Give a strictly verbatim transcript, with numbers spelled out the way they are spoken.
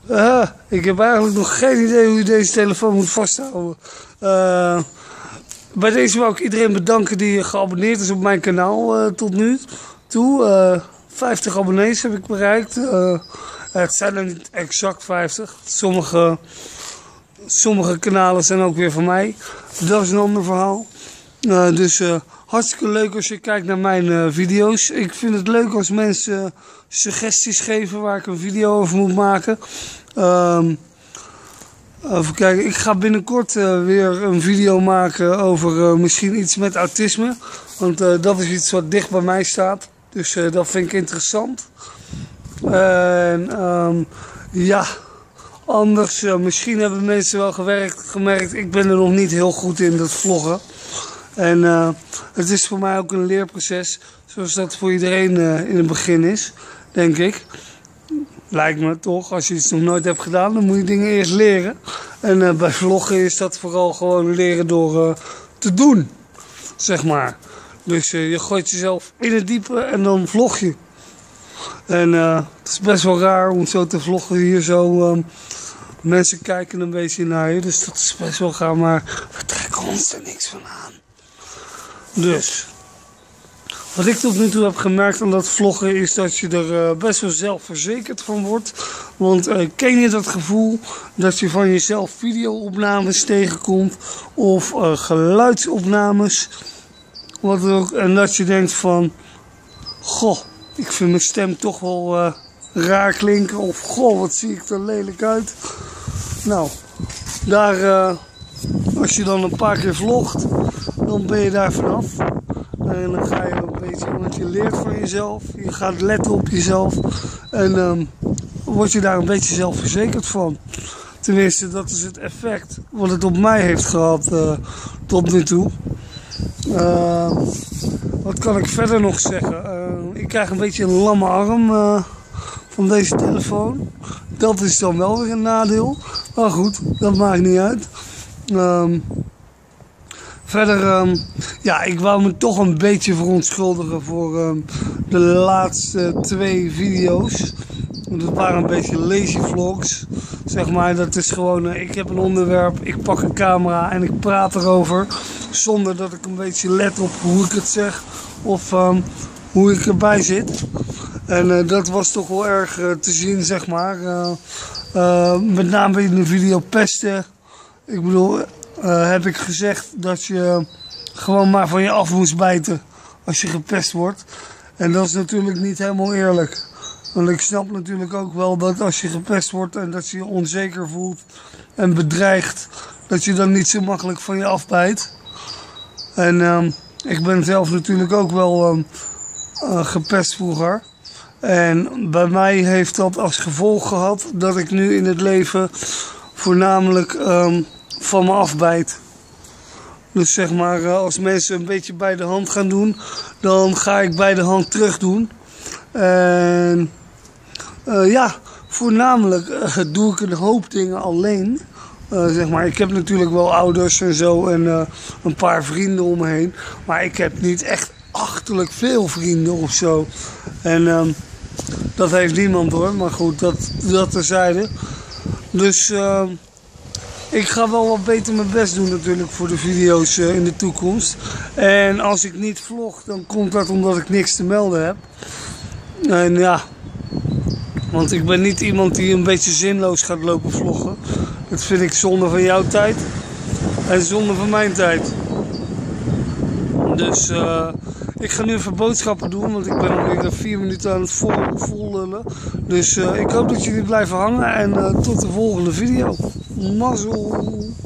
Uh, ik heb eigenlijk nog geen idee hoe je deze telefoon moet vasthouden. Uh, bij deze wil ik iedereen bedanken die geabonneerd is op mijn kanaal uh, tot nu toe. Uh, vijftig abonnees heb ik bereikt. Uh, het zijn er niet exact vijftig. Sommige, sommige kanalen zijn ook weer van mij. Dat is een ander verhaal. Uh, dus uh, hartstikke leuk als je kijkt naar mijn uh, video's. Ik vind het leuk als mensen uh, suggesties geven waar ik een video over moet maken. Um, even kijken, ik ga binnenkort uh, weer een video maken over uh, misschien iets met autisme. Want uh, dat is iets wat dicht bij mij staat. Dus uh, dat vind ik interessant. En um, ja, anders, uh, misschien hebben mensen wel gewerkt, gemerkt, ik ben er nog niet heel goed in, dat vloggen. En uh, het is voor mij ook een leerproces, zoals dat voor iedereen uh, in het begin is, denk ik. Lijkt me toch, als je iets nog nooit hebt gedaan, dan moet je dingen eerst leren. En uh, bij vloggen is dat vooral gewoon leren door uh, te doen, zeg maar. Dus uh, je gooit jezelf in het diepe en dan vlog je. En uh, het is best wel raar om zo te vloggen hier zo. Um, mensen kijken een beetje naar je, dus dat is best wel gaaf, maar we trekken ons er niks van aan. Dus, wat ik tot nu toe heb gemerkt aan dat vloggen is dat je er uh, best wel zelfverzekerd van wordt. Want uh, ken je dat gevoel dat je van jezelf videoopnames tegenkomt of uh, geluidsopnames, wat ook, en dat je denkt van, goh, ik vind mijn stem toch wel uh, raar klinken, of goh, wat zie ik er lelijk uit. Nou, daar, uh, als je dan een paar keer vlogt, dan ben je daar vanaf. En dan ga je een beetje, want je leert van jezelf, je gaat letten op jezelf. En um, word je daar een beetje zelfverzekerd van. Tenminste, dat is het effect wat het op mij heeft gehad uh, tot nu toe. Uh, wat kan ik verder nog zeggen? Uh, ik krijg een beetje een lamme arm uh, van deze telefoon. Dat is dan wel weer een nadeel. Maar goed, dat maakt niet uit. Um, verder, um, ja, ik wou me toch een beetje verontschuldigen voor um, de laatste twee video's. Want het waren een beetje lazy vlogs. Zeg maar, dat is gewoon, uh, ik heb een onderwerp, ik pak een camera en ik praat erover. Zonder dat ik een beetje let op hoe ik het zeg of um, hoe ik erbij zit. En uh, dat was toch wel erg uh, te zien, zeg maar. Uh, uh, met name in de video pesten. Ik bedoel, uh, heb ik gezegd dat je gewoon maar van je af moest bijten als je gepest wordt. En dat is natuurlijk niet helemaal eerlijk. Want ik snap natuurlijk ook wel dat als je gepest wordt en dat je je onzeker voelt en bedreigt, dat je dan niet zo makkelijk van je afbijt. En um, ik ben zelf natuurlijk ook wel um, uh, gepest vroeger. En bij mij heeft dat als gevolg gehad dat ik nu in het leven voornamelijk um, van me afbijt. Dus zeg maar, uh, als mensen een beetje bij de hand gaan doen, dan ga ik bij de hand terug doen. En uh, ja, voornamelijk uh, doe ik een hoop dingen alleen. Uh, zeg maar, ik heb natuurlijk wel ouders en zo en uh, een paar vrienden om me heen. Maar ik heb niet echt achterlijk veel vrienden of zo. En um, dat heeft niemand hoor, maar goed, dat, dat terzijde. Dus uh, ik ga wel wat beter mijn best doen natuurlijk voor de video's uh, in de toekomst. En als ik niet vlog, dan komt dat omdat ik niks te melden heb. En ja, want ik ben niet iemand die een beetje zinloos gaat lopen vloggen. Dat vind ik zonde van jouw tijd en zonde van mijn tijd. Dus uh, ik ga nu even boodschappen doen, want ik ben alweer vier minuten aan het vol, vol lullen. Dus uh, ik hoop dat jullie blijven hangen en uh, tot de volgende video. Mazzel!